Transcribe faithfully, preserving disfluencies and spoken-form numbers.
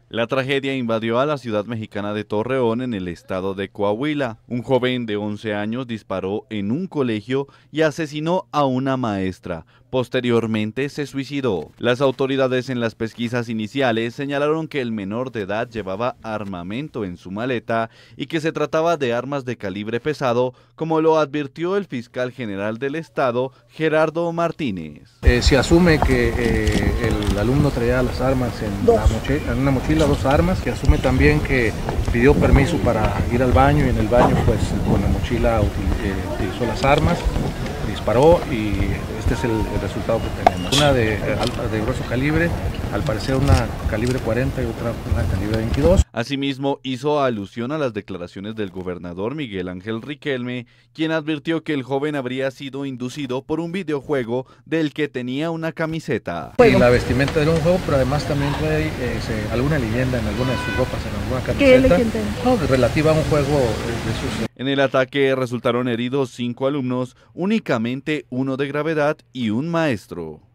La tragedia invadió a la ciudad mexicana de Torreón, en el estado de Coahuila. Un joven de once años disparó en un colegio y asesinó a una maestra. Posteriormente se suicidó. Las autoridades en las pesquisas iniciales señalaron que el menor de edad llevaba armamento en su maleta y que se trataba de armas de calibre pesado, como lo advirtió el fiscal general del estado, Gerardo Martínez. Eh, se asume que eh, el alumno traía las armas en, la mochila, en una mochila, dos armas. Se asume también que pidió permiso para ir al baño y en el baño, pues con la mochila utilizó las armas, disparó y este es el, el resultado que tenemos. Una de, de grueso calibre, al parecer una calibre cuarenta y otra una calibre veintidós. Asimismo, hizo alusión a las declaraciones del gobernador Miguel Ángel Riquelme, quien advirtió que el joven habría sido inducido por un videojuego del que tenía una camiseta. Y la vestimenta era un juego, pero además también trae eh, alguna leyenda en alguna de sus ropas, en alguna camiseta. ¿Qué leyenda? No, relativa a un juego de sus... En el ataque resultaron heridos cinco alumnos, únicamente uno de gravedad y un maestro.